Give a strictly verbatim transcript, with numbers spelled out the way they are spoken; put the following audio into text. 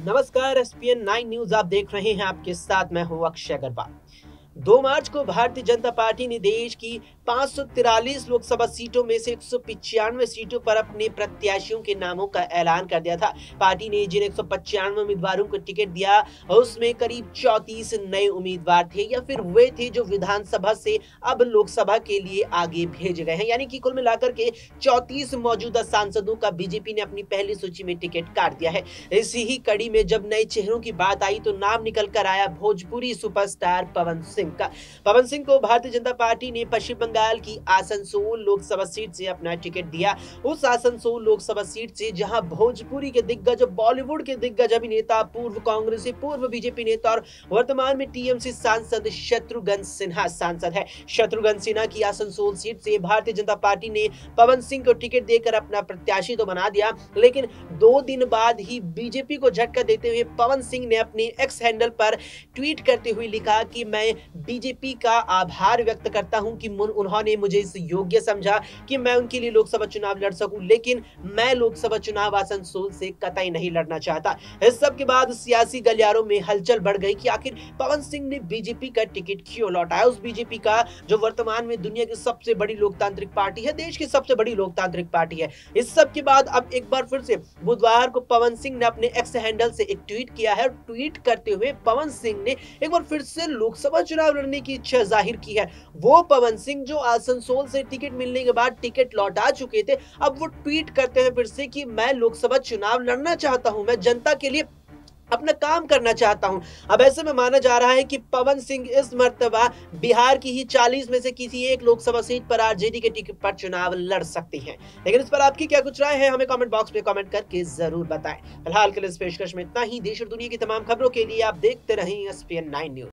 नमस्कार। S P N nine news आप देख रहे हैं। आपके साथ मैं हूं अक्षय अग्रवाल। दो मार्च को भारतीय जनता पार्टी ने देश की पाँच सौ तिरालीस लोकसभा सीटों में से एक सौ पचानवे सीटों पर अपने प्रत्याशियों के नामों का ऐलान कर दिया था। पार्टी ने जिन एक सौ पचानवे उम्मीदवारों को टिकट दिया, उसमें करीब चौंतीस नए उम्मीदवार थे या फिर वे थे जो विधानसभा से अब लोकसभा के लिए आगे भेजे गए हैं। यानी कि कुल मिलाकर के चौंतीस मौजूदा सांसदों का बीजेपी ने अपनी पहली सूची में टिकट काट दिया है। इसी ही कड़ी में जब नए चेहरों की बात आई तो नाम निकल कर आया भोजपुरी सुपरस्टार पवन सिंह का। पवन सिंह को भारतीय जनता पार्टी ने पश्चिम बंगाल की आसनसोल लोकसभा सीट से अपना टिकट दिया। उस आसनसोल लोकसभा सीट से जहां भोजपुरी के दिग्गज, बॉलीवुड के दिग्गज अभिनेता, पूर्व कांग्रेसी, पूर्व बीजेपी नेता और वर्तमान में टी एम सी सांसद शत्रुघ्न सिन्हा सांसद है। शत्रुघ्न सिन्हा की आसनसोल सीट से भारतीय जनता पार्टी ने पवन सिंह को टिकट देकर अपना प्रत्याशी तो बना दिया, लेकिन दो दिन बाद ही बीजेपी को झटका देते हुए पवन सिंह ने अपने एक्स हैंडल पर ट्वीट करते हुए लिखा कि मैं बीजेपी का आभार व्यक्त करता हूं कि उन्होंने मुझे इस योग्य समझा कि मैं उनके लिए लोकसभा चुनाव लड़ सकूं, लेकिन मैं लोकसभा चुनाव आसनसोल से कतई नहीं लड़ना चाहता। इस सब के बाद सियासी गलियारों में हलचल बढ़ गई कि आखिर पवन सिंह ने बीजेपी का टिकट क्यों लौटाया। उस बीजेपी का जो वर्तमान में दुनिया की सबसे बड़ी लोकतांत्रिक पार्टी है, देश की सबसे बड़ी लोकतांत्रिक पार्टी है। इस सब के बाद अब एक बार फिर से बुधवार को पवन सिंह ने अपने एक्स हैंडल से एक ट्वीट किया है। ट्वीट करते हुए पवन सिंह ने एक बार फिर से लोकसभा चुनाव लड़ने की इच्छा जाहिर की है। वो पवन सिंह जो आसनसोल से टिकट मिलने के बाद टिकट लौटा चुके थे, अब वो ट्वीट करते हैं फिर से कि मैं लोकसभा चुनाव लड़ना चाहता हूं, मैं जनता के लिए अपना काम करना चाहता हूं। अब ऐसे में माना जा रहा है कि पवन सिंह इस मर्तबा बिहार की ही चालीस में से किसी एक लोकसभा सीट पर आर जे डी के टिकट पर चुनाव लड़ सकती हैं। लेकिन इस पर आपकी क्या कुछ राय है, हमें कमेंट बॉक्स में कमेंट करके जरूर बताएं। फिलहाल के लिए इस पेशकश में इतना ही। देश और दुनिया की तमाम खबरों के लिए आप देखते रहें S P N nine news.